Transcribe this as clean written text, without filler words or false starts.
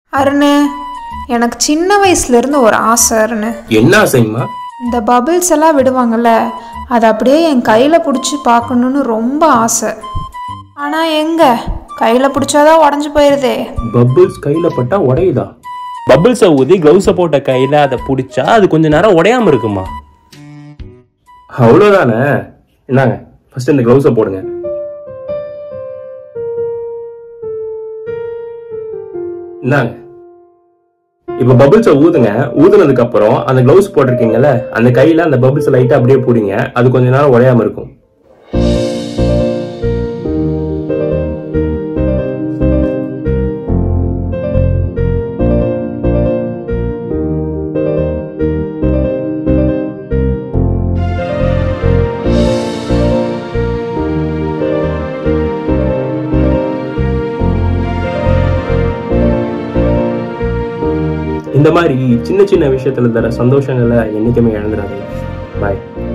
அருணு, எனக்கு சின்ன வயசுலேருந்து ஒரு ஆசை அருணு. என்ன ஆசைம்மா? இந்த பபிள்ஸ் எல்லாம் விடுவாங்கள்ல, அதை அப்படியே என் கையில் பிடிச்சி பார்க்கணுன்னு ரொம்ப ஆசை. ஆனால் எங்கே கையில் பிடிச்சாதான் உடஞ்சி போயிடுதே. பபிள்ஸ் கையில் பட்டா உடையுதா? பபிள்ஸை ஊதி க்ளவுஸை போட்ட கையில் அதை பிடிச்சா அது கொஞ்ச நேரம் உடையாமல் இருக்குமா? அவ்வளோதானே. என்னங்க, ஃபர்ஸ்ட் இந்த க்ளவுஸை போடுங்க. என்னங்க, இப்ப பபிள்ஸை ஊதுங்க. ஊதுனதுக்கு அப்புறம் அந்த க்ளவுஸ் போட்டிருக்கீங்கல்ல, அந்த கையில அந்த பபிள்ஸ் லைட்டா அப்படியே பிடிங்க. அது கொஞ்ச நேரம் உடையாம இருக்கும். இந்த மாதிரி சின்ன சின்ன விஷயத்துல தர சந்தோஷங்களை என்னைக்குமே இழந்துடாதீங்க. பாய்.